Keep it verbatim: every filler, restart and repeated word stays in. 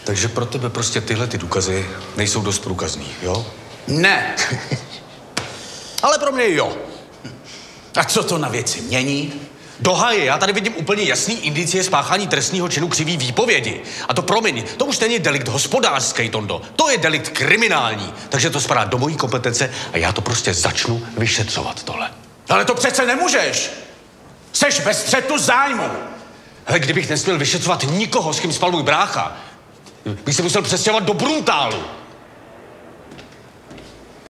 Takže pro tebe prostě tyhle ty důkazy nejsou dost průkazný, jo? Ne. Ale pro mě jo. A co to na věci mění? Do háje, já tady vidím úplně jasný indicie spáchání trestního činu křivý výpovědi. A to promiň, to už není delikt hospodářský, Tondo. To je delikt kriminální. Takže to spadá do mojí kompetence a já to prostě začnu vyšetřovat tohle. Ale to přece nemůžeš. Seš ve střetu zájmu. Hele, kdybych nesměl vyšetřovat nikoho, s kým spal můj brácha, bych se musel přestěhovat do Bruntálu.